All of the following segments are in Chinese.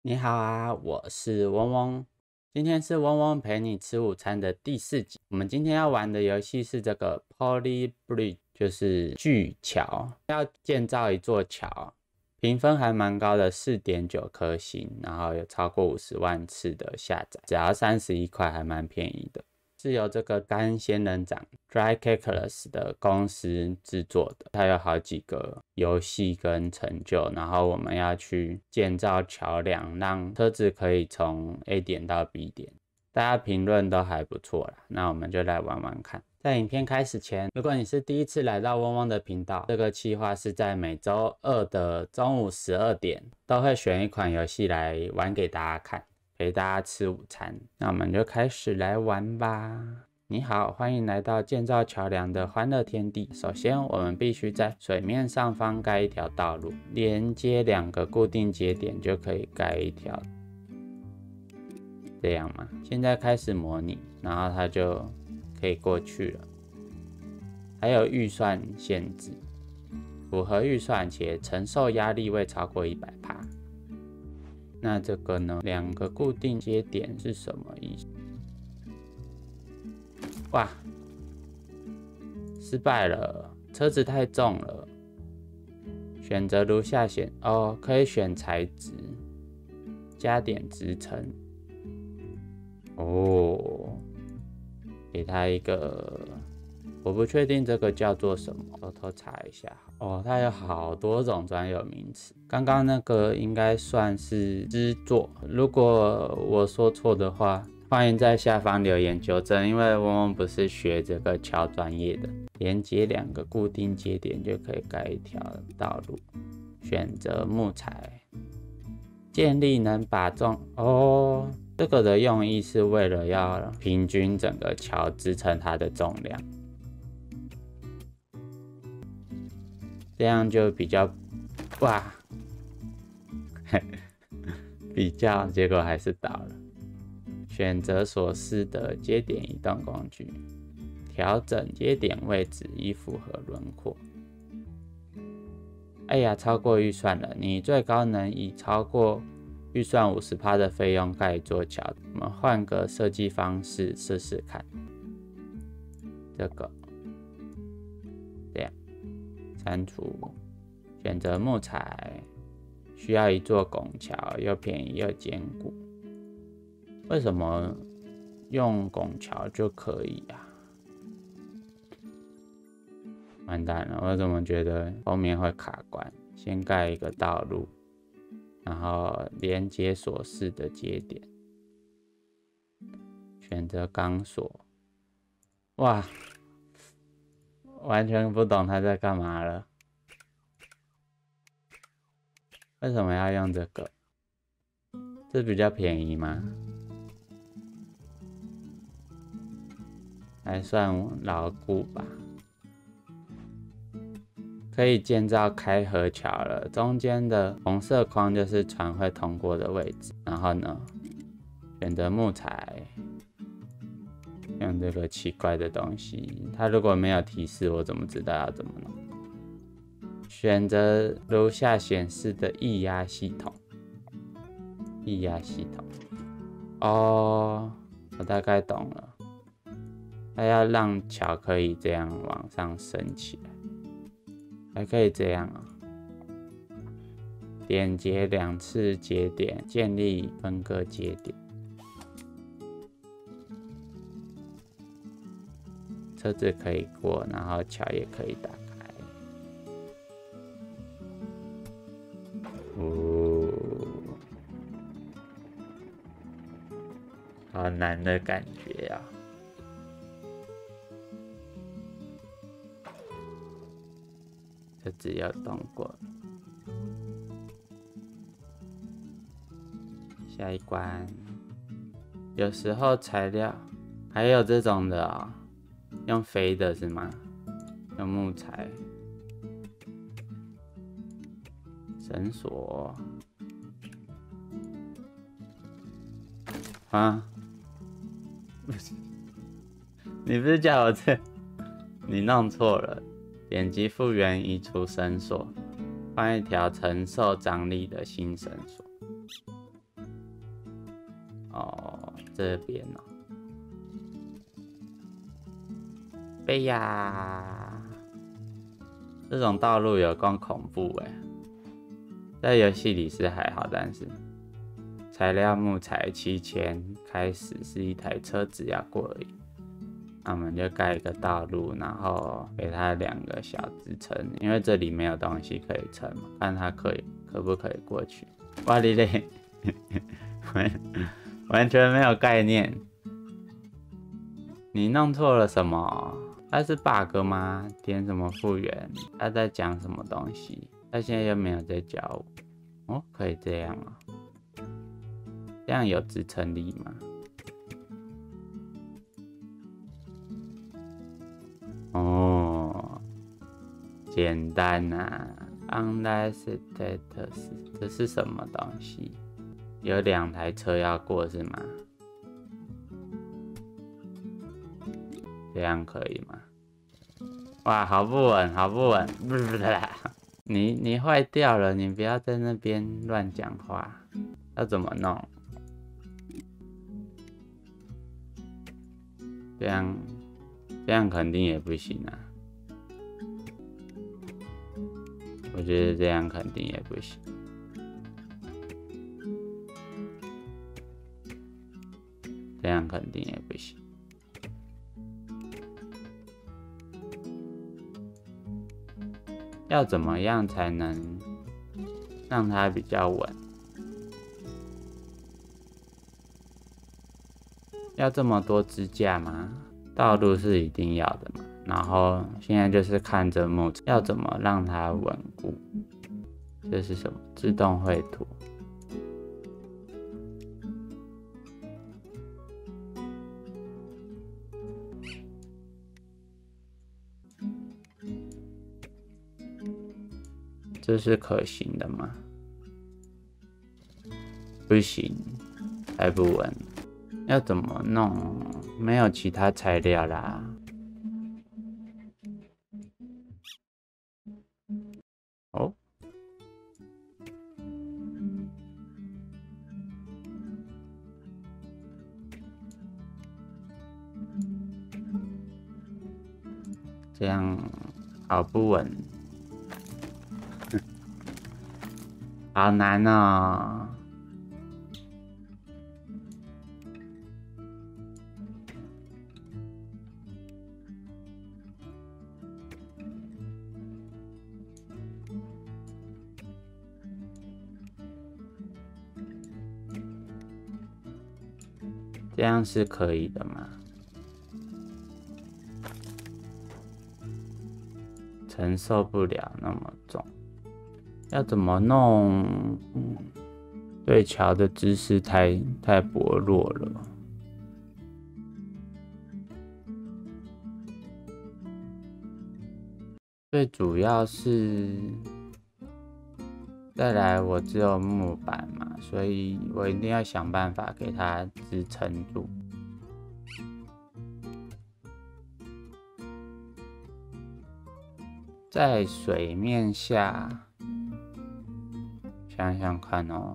你好啊，我是嗡嗡，今天是嗡嗡陪你吃午餐的第4集。我们今天要玩的游戏是这个 Poly Bridge， 就是巨桥，要建造一座桥，评分还蛮高的，4.9颗星，然后有超过50万次的下载，只要31块，还蛮便宜的。是由这个干仙人掌 Dry Calculus 的公司制作的，它有好几个游戏跟成就，然后我们要去建造桥梁，让车子可以从 A 点到 B 点。大家评论都还不错啦，那我们就来玩玩看。在影片开始前，如果你是第一次来到嗡嗡的频道，这个企划是在每周2的中午12点都会选一款游戏来玩给大家看，陪大家吃午餐。那我们就开始来玩吧。你好，欢迎来到建造桥梁的欢乐天地。首先，我们必须在水面上方盖一条道路，连接2个固定节点就可以盖一条。这样嘛，现在开始模拟，然后它就可以过去了。还有预算限制，符合预算且承受压力未超过100%。那这个呢？2个固定接点是什么意思？哇，失败了，车子太重了。选择如下可以选材质，加点支撑。给它一个，我不确定这个叫做什么，偷偷查一下。它有好多种专有名词。刚刚那个应该算是支座，如果我说错的话，欢迎在下方留言纠正，因为嗡嗡不是学这个桥专业的。连接2个固定接点就可以盖一条道路。选择木材，建立能把重这个的用意是为了要平均整个桥支撑它的重量，这样就比较结果还是倒了。选择所示的接点移动工具，调整接点位置以符合轮廓。哎呀，超过预算了，你最高能以超过预算 50% 的费用盖一座桥。我们换个设计方式试试看。这个这样删除，选择木材，需要一座拱桥，又便宜又坚固。为什么用拱桥就可以啊？完蛋了，我怎么觉得后面会卡关？先盖一个道路，然后连接所示的接点，选择钢索。哇，完全不懂他在干嘛了。为什么要用这个？这比较便宜吗？还算牢固吧。可以建造开合桥了，中间的红色框就是船会通过的位置。然后呢，选择木材，用这个奇怪的东西，它如果没有提示，我怎么知道要怎么弄？选择如下显示的液压系统。液压系统，我大概懂了。它要让桥可以这样往上升起来。还可以这样连接2次节点，建立分割节点。车子可以过，然后桥也可以打开。好难的感觉啊！车子要动过了。下一关，有时候材料还有这种的用飞的是吗？用木材、绳索你不是叫我这？你弄错了。点击复原移除绳索，换一条承受张力的新绳索。 哦，这边哦，悲呀！这种道路有够恐怖哎，在游戏里是还好，但是材料木材7000，开始是一台车子要过而已。那我们就盖一个道路，然后给它2个小支撑，因为这里没有东西可以撑嘛，看它可不可以过去。哇哩嘞，完全没有概念。你弄错了什么？它是 bug 吗？点什么复原？他在讲什么东西？他现在又没有在教我。哦，可以这样啊、哦？这样有支撑力吗？哦，简单啊。Unless status， 这是什么东西？有2台车要过是吗？这样可以吗？哇，好不稳，好不稳！不是啦，你坏掉了，你不要在那边乱讲话。要怎么弄？这样肯定也不行啊。我觉得这样肯定也不行。这样肯定也不行。要怎么样才能让它比较稳？要这么多支架吗？道路是一定要的嘛。然后现在就是看着木材要怎么让它稳固。这是什么？自动绘图。这是可行的吗？不行，还不稳。要怎么弄？没有其他材料啦。哦，这样好不稳，好难哦。这样是可以的吗？承受不了那么重，要怎么弄？对桥的知识太薄弱了。最主要是，再来我只有木板嘛，所以我一定要想办法给它支撑住。在水面下，想想看哦。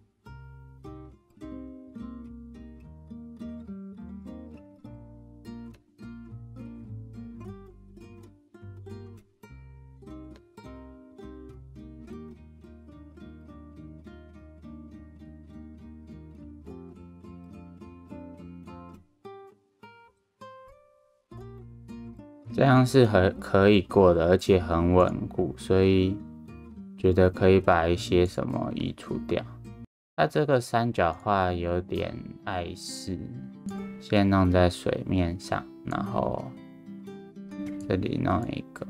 这样是可以过的，而且很稳固，所以觉得可以把一些什么移除掉。它这个三角画有点碍事，先弄在水面上，然后这里弄一个，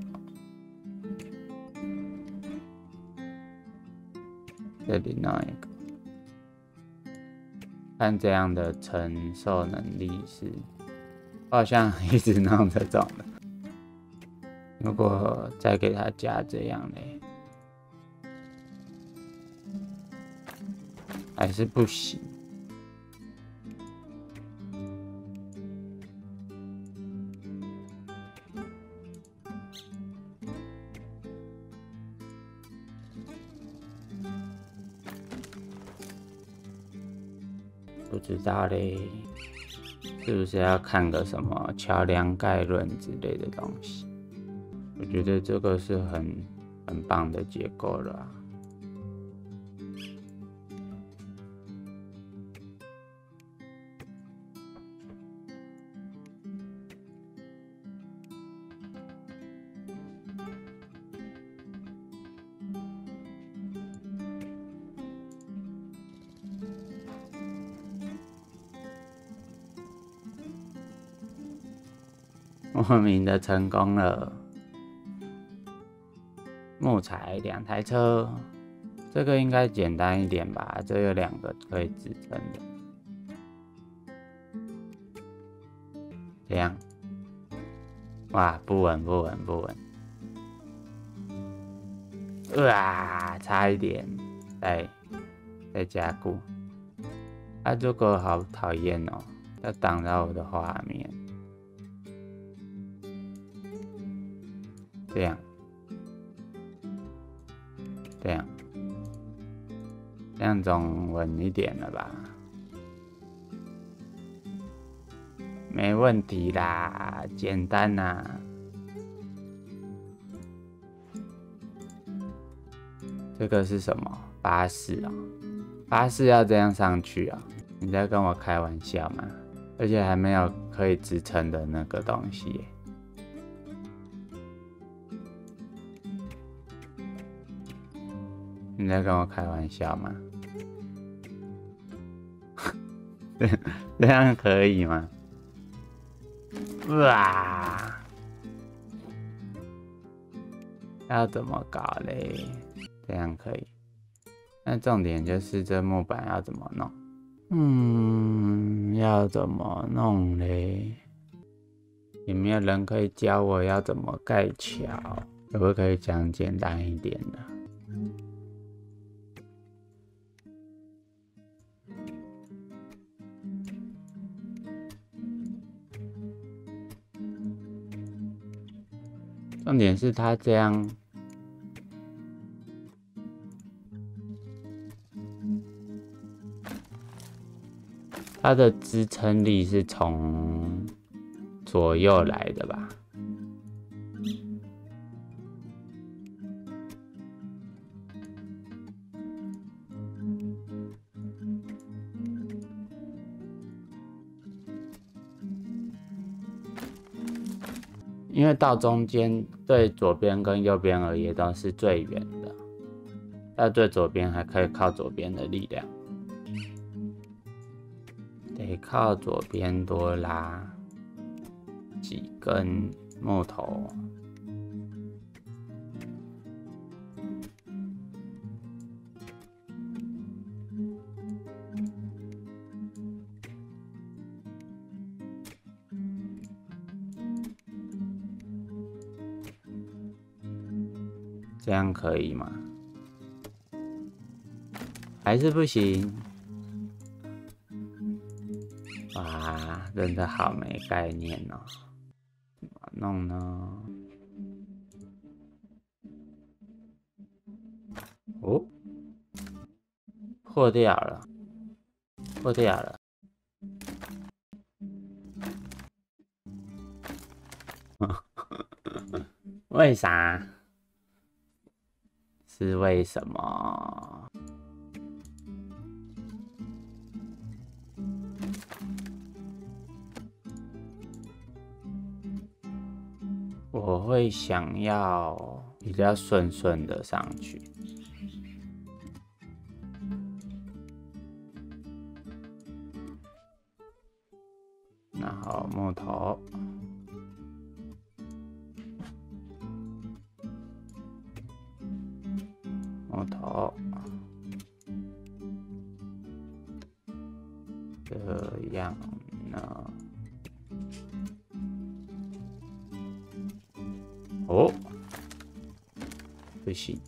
这里弄一个，看这样的承受能力是，我好像一直弄这种的。如果再给它加这样嘞，还是不行。 不知道嘞，是不是要看个什么桥梁概论之类的东西？我觉得这个是很棒的结构了啊。莫名的成功了，木材2台车，这个应该简单一点吧？这有2个可以支撑的，这样，哇，不稳，哇，差一点，再加固，啊，这个好讨厌哦，要挡到我的画面。这样，这样总稳一点了吧？没问题啦，简单啦。这个是什么？巴士啊？巴士要这样上去啊？你在跟我开玩笑吗？而且还没有可以支撑的那个东西耶。你在跟我开玩笑吗？这样可以吗？哇！要怎么搞嘞？这样可以。那重点就是这木板要怎么弄？要怎么弄嘞？有没有人可以教我要怎么盖桥？可不可以讲简单一点的？重点是它这样，它的支撑力是从左右来的吧？因为到中间对左边跟右边而言都是最远的，到最左边还可以靠左边的力量，得靠左边多拉几根木头。这样可以吗？还是不行？哇，真的好没概念哦！怎么弄呢？哦，破掉了，破掉了。为啥？是为什么？我会想要比较顺的上去。然后木头。木头，这样呢？哦，不行，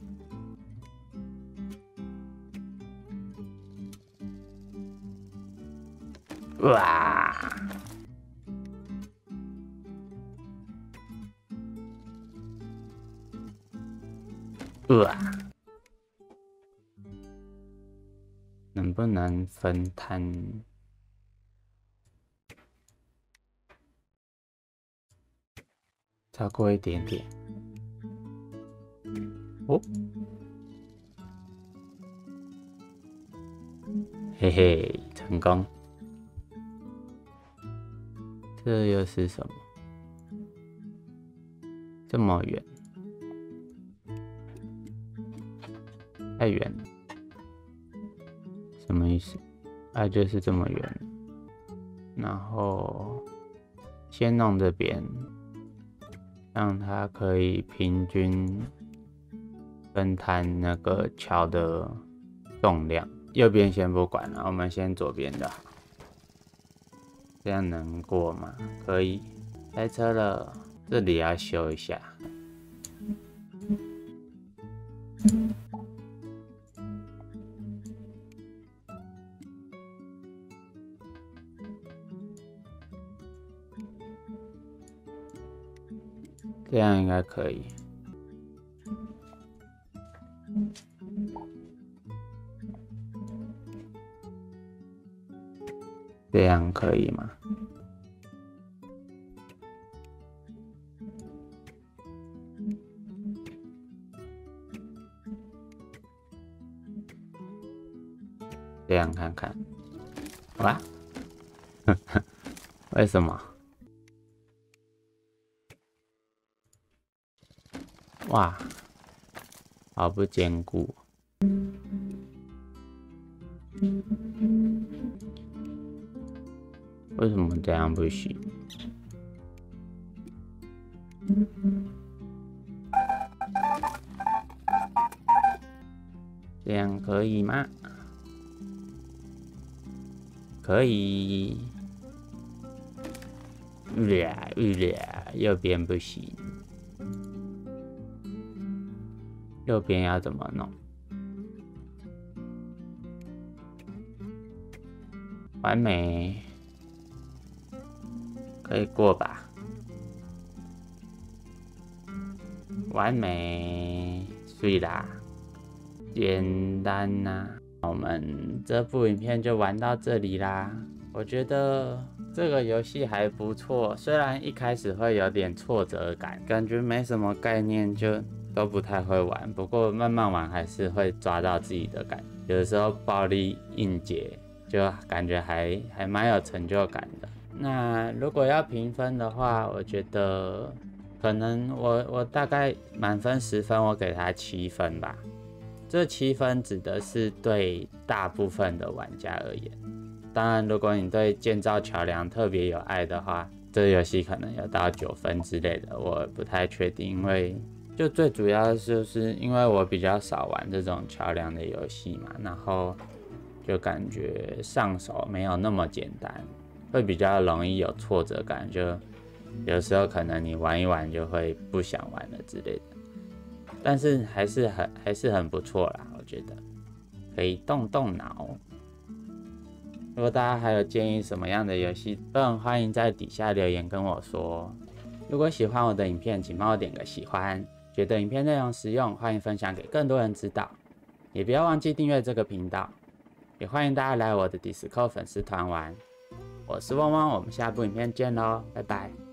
哇！能不能分摊超过一点点。哦，嘿嘿，成功。这又是什么？这么远，太远了。什么意思？啊，就是这么远。然后先弄这边，让它可以平均分摊那个桥的重量。右边先不管了，我们先左边的好。这样能过吗？可以。开车了，这里要修一下。这样应该可以。这样可以吗？这样看看。哇，为什么？哇，好不坚固。为什么这样不行？这样可以吗？可以。右边不行。右边要怎么弄？完美，可以过吧？完美，睡啦，简单呐。我们这部影片就玩到这里啦。我觉得这个游戏还不错，虽然一开始会有点挫折感，感觉没什么概念，就都不太会玩。不过慢慢玩还是会抓到自己的感觉，有的时候暴力硬解，就感觉还蛮有成就感的。那如果要评分的话，我觉得可能我大概满分10分，我给它7分吧。这7分指的是对大部分的玩家而言。当然，如果你对建造桥梁特别有爱的话，这个游戏可能有到9分之类的，我不太确定。因为就最主要就是因为我比较少玩这种桥梁的游戏嘛，然后就感觉上手没有那么简单，会比较容易有挫折感，就有时候可能你玩一玩就会不想玩了之类的。但是还是很不错啦，我觉得可以动动脑。如果大家还有建议什么样的游戏，都很欢迎在底下留言跟我说。如果喜欢我的影片，请帮我点个喜欢。觉得影片内容实用，欢迎分享给更多人知道。也不要忘记订阅这个频道。也欢迎大家来我的 Discord 粉丝团玩。我是汪汪，我们下部影片见咯，拜拜。